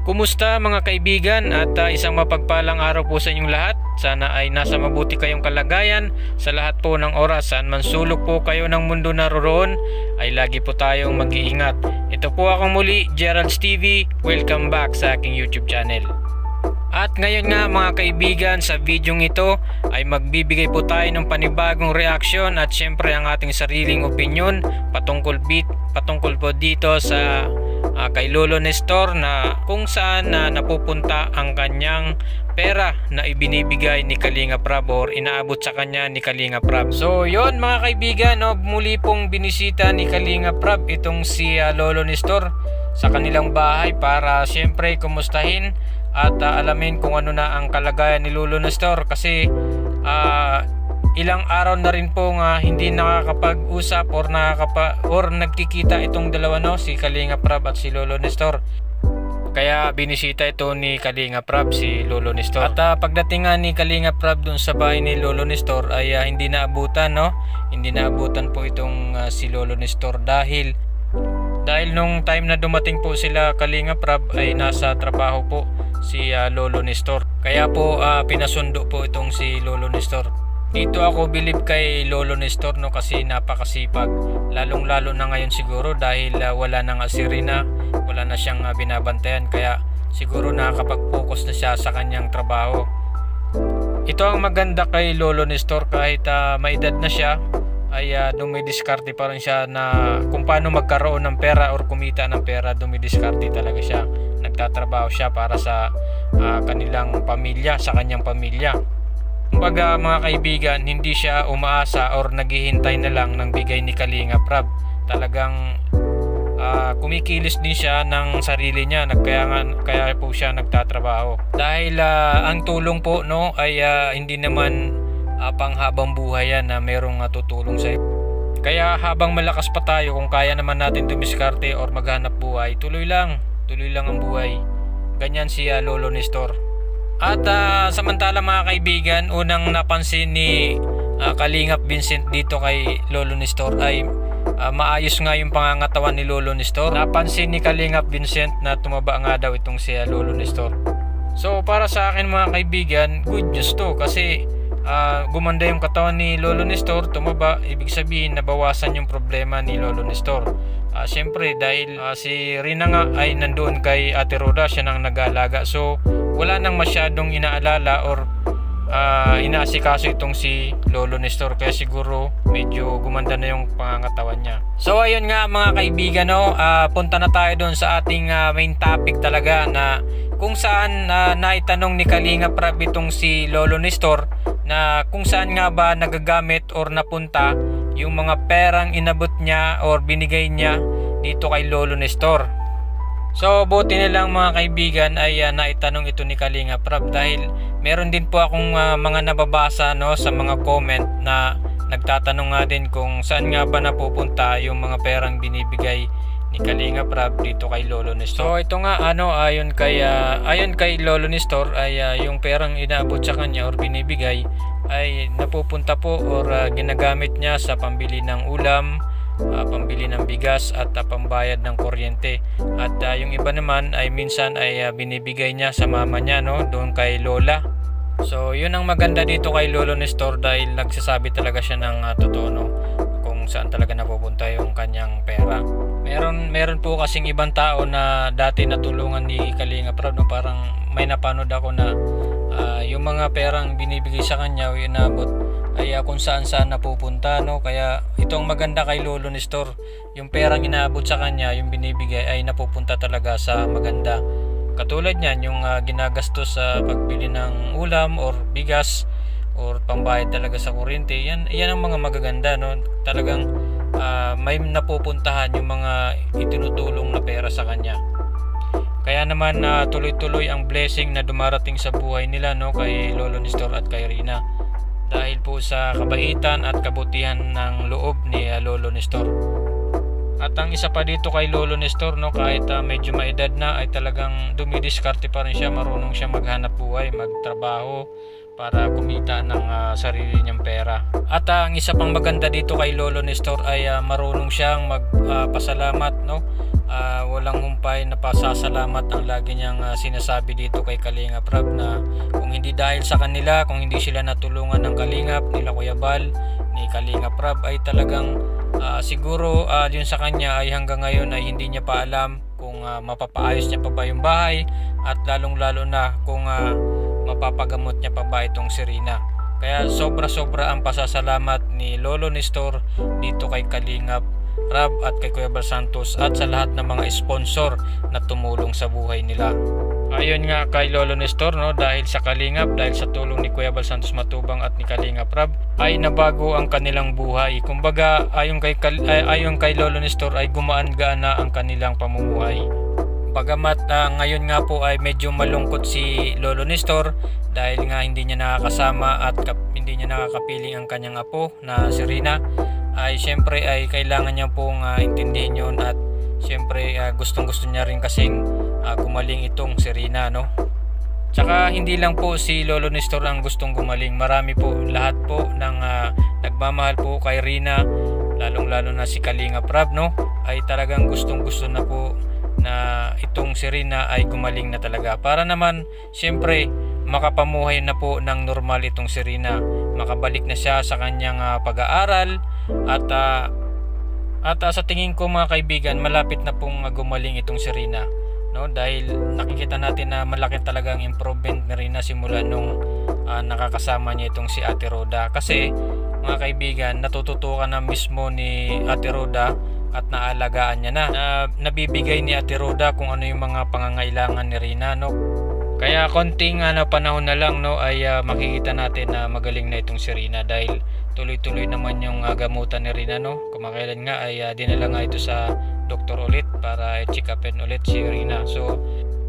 Kumusta mga kaibigan at isang mapagpalang araw po sa inyong lahat. Sana ay nasa mabuti kayong kalagayan sa lahat po ng oras. Saan man sulok po kayo ng mundo naroroon ay lagi po tayong mag-iingat. Ito po akong muli, Gerald's TV. Welcome back sa aking YouTube channel. At ngayon nga mga kaibigan, sa videong ito ay magbibigay po tayo ng panibagong reaction at syempre ang ating sariling opinion patungkol po dito sa kay Lolo Nestor, na kung saan napupunta ang kanyang pera na ibinibigay ni Kalingap Rab or inaabot sa kanya ni Kalingap Rab. So yon mga kaibigan, muli pong binisita ni Kalingap Rab itong si Lolo Nestor sa kanilang bahay para syempre kumustahin at alamin kung ano na ang kalagayan ni Lolo Nestor, kasi ilang araw na rin pong hindi nakakapag-usap or nagkikita itong dalawa, si Kalingap Rab at si Lolo Nestor. Kaya binisita ito ni Kalingap Rab si Lolo Nestor. At pagdating nga ni Kalingap Rab dun sa bahay ni Lolo Nestor ay hindi naabutan, hindi naabutan po itong si Lolo Nestor dahil nung time na dumating po sila Kalingap Rab ay nasa trabaho po si Lolo Nestor. Kaya po pinasundo po itong si Lolo Nestor. Dito ako bilib kay Lolo Nestor, kasi napakasipag, lalong lalo na ngayon siguro dahil wala nang asirina, wala na siyang binabantayan, kaya siguro nakakapag-focus na siya sa kanyang trabaho. Ito ang maganda kay Lolo Nestor, kahit may edad na siya ay dumidiskarte pa rin siya na kung paano magkaroon ng pera or kumita ng pera. Dumidiskarte talaga siya, nagtatrabaho siya para sa kanilang pamilya, sa kanyang pamilya. Kumbaga mga kaibigan, hindi siya umaasa or naghihintay na lang ng bigay ni Kalingap Rab. Talagang kumikilos din siya ng sarili niya, kaya po siya nagtatrabaho. Dahil ang tulong po ay hindi naman panghabang buhay yan na merong tutulong sa iyo. Kaya habang malakas pa tayo, kung kaya naman natin dumiskarte or maghanap buhay, tuloy lang ang buhay. Ganyan si Lolo Nestor. At samantala mga kaibigan, unang napansin ni Kalingap Vincent dito kay Lolo Nestor ay maayos nga yung pangangatawan ni Lolo Nestor. Napansin ni Kalingap Vincent na tumaba nga daw itong si Lolo Nestor. So para sa akin mga kaibigan, good news to, kasi gumanda yung katawan ni Lolo Nestor, tumaba, ibig sabihin nabawasan yung problema ni Lolo Nestor. Siyempre dahil si Rina nga ay nandoon kay Ate Roda, siya nang nag-aalaga, so wala nang masyadong inaalala or inaasikaso itong si Lolo Nestor, kaya siguro medyo gumanda na yung pangangatawan niya. So ayun nga mga kaibigan, punta na tayo doon sa ating main topic talaga, na kung saan naitanong ni Kalingap Rab itong si Lolo Nestor na kung saan nga ba nagagamit or napunta yung mga perang inabot niya or binigay niya dito kay Lolo Nestor. So buti na lang mga kaibigan ay naitanong ito ni Kalingap Rab, dahil meron din po akong mga nababasa sa mga comment na nagtatanong nga din kung saan nga ba napupunta yung mga perang binibigay ni Kalingap Rab dito kay Lolo Nestor. So ito nga ayon kay Lolo Nestor ay yung perang inaabot sa kanya or binibigay ay napupunta po or ginagamit niya sa pambili ng ulam, pambili ng bigas at pambayad ng kuryente. At yung iba naman ay minsan ay binibigay niya sa mama niya, doon kay Lola. So yun ang maganda dito kay Lolo Nestor, dahil nagsasabi talaga siya ng totoo, kung saan talaga napupunta yung kanyang pera. Meron po kasing ibang tao na dati natulungan ni Kalingap Rab, parang may napanood ako na yung mga perang binibigay sa kanya o inabot ay kung saan napupunta, kaya itong maganda kay Lolo Nestor, yung perang inaabot sa kanya, yung binibigay ay napupunta talaga sa maganda. Katulad niyan, yung ginagastos sa pagbili ng ulam or bigas or pambayad talaga sa kuryente, yan ang mga magaganda, talagang may napupuntahan yung mga itinutulong na pera sa kanya. Kaya naman tuloy-tuloy ang blessing na dumarating sa buhay nila, kay Lolo Nestor at kay Rina, dahil po sa kabaitan at kabutihan ng loob ni Lolo Nestor. At ang isa pa dito kay Lolo Nestor, kahit medyo maedad na ay talagang dumidiskarte pa rin siya, marunong siya maghanap buhay, magtrabaho para kumita ng sarili niyang pera. At ang isa pang maganda dito kay Lolo Nestor ay marunong siyang magpasalamat, no? Walang humpay na pasasalamat ang lagi niyang sinasabi dito kay Kalingap Rab, na kung hindi dahil sa kanila, kung hindi sila natulungan ng Kalingap, nila Kuya Bal, ni Kalingap Rab, ay talagang siguro yun sa kanya ay hanggang ngayon ay hindi niya pa alam kung mapapaayos niya pa ba yung bahay, at lalong lalo na kung mapapagamot niya pa ba itong si Rina. Kaya sobra ang pasasalamat ni Lolo Nestor dito kay Kalingap Rab at kay Kuya Bal Santos at sa lahat ng mga sponsor na tumulong sa buhay nila. Ayon nga kay Lolo Nestor, no, dahil sa Kalingap, dahil sa tulong ni Kuya Bal Santos Matubang at ni Kalingap Rab, ay nabago ang kanilang buhay. Kumbaga ayon kay Lolo Nestor ay gumaan-gaan na ang kanilang pamumuhay. Bagamat ngayon nga po ay medyo malungkot si Lolo Nestor dahil nga hindi niya nakakasama at hindi niya nakakapiling ang kanyang apo na si Rina, ay syempre ay kailangan niya pong intindihin yun, at syempre gustong-gusto niya rin kasing gumaling itong si Rina, no? Tsaka hindi lang po si Lolo Nestor ang gustong gumaling, marami po, lahat po ng nagmamahal po kay Rina, lalong-lalo na si Kalingap Rab, no, ay talagang gustong-gusto na po na itong si Rina ay gumaling na talaga, para naman syempre makapamuhay na po ng normal itong si Rina, makabalik na siya sa kanyang pag-aaral, at sa tingin ko mga kaibigan, malapit na pong gumaling itong si Rina, no? Dahil nakikita natin na malaki talagang improvement ni Rina simula nung nakakasama niya itong si Ate Roda. Kasi mga kaibigan, natututukan na mismo ni Ate Roda at naalagaan niya na, nabibigay ni Ate Roda kung ano yung mga pangangailangan ni Rina, no? Kaya konting panahon na lang, no, ay makikita natin na magaling na itong si Rina, dahil tuloy-tuloy naman yung gamutan ni Rina, no? Kumakailan nga ay dinala nga ito sa doktor ulit para i-check upin ulit si Rina. So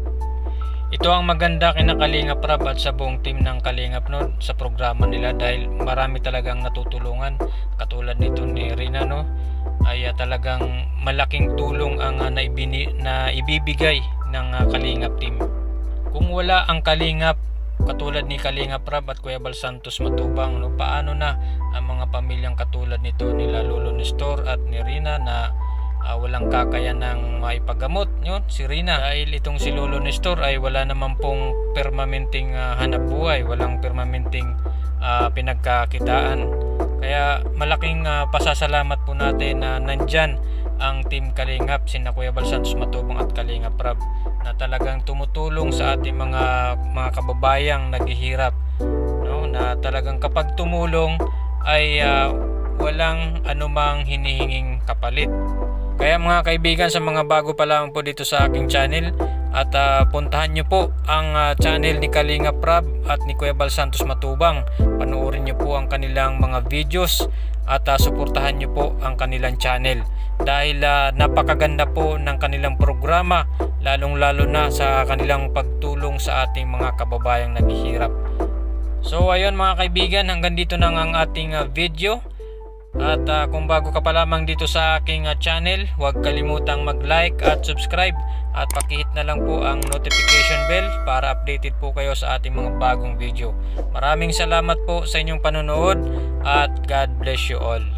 ito ang maganda kina Kalingap Rab at sa buong team ng Kalingap, no, sa programa nila, dahil marami talagang natutulungan katulad nito ni Rina, no, ay talagang malaking tulong ang na ibibigay ng Kalingap team. Kung wala ang Kalingap katulad ni Kalingap Rab at Kuya Bal Santos Matubang, no, paano na ang mga pamilyang katulad nito nila Lolo Nestor at ni Rina na walang kakayan ng maipagamot yun si Rina, dahil itong si Lolo Nestor ay wala naman pong permanenteng hanap buhay, walang permanenteng pinagkakitaan. Kaya malaking pasasalamat po natin na nandyan ang team Kalingap, sina Kuya Bal Santos Matubang at Kalingap Rab, na talagang tumutulong sa ating mga kababayang naghihirap, no, na talagang kapag tumulong ay walang anumang hinihinging kapalit. Kaya mga kaibigan, sa mga bago pa lamang po dito sa aking channel, at puntahan nyo po ang channel ni Kalingap Rab at ni Kuya Bal Santos Matubang. Panoorin nyo po ang kanilang mga videos at suportahan nyo po ang kanilang channel, dahil napakaganda po ng kanilang programa, lalong lalo na sa kanilang pagtulong sa ating mga kababayang naghihirap. So ayun mga kaibigan, hanggang dito na ang ating video. At kung bago ka pa lamang dito sa aking channel, huwag kalimutang mag-like at subscribe, at pakihit na lang po ang notification bell para updated po kayo sa ating mga bagong video. Maraming salamat po sa inyong panonood, at God bless you all.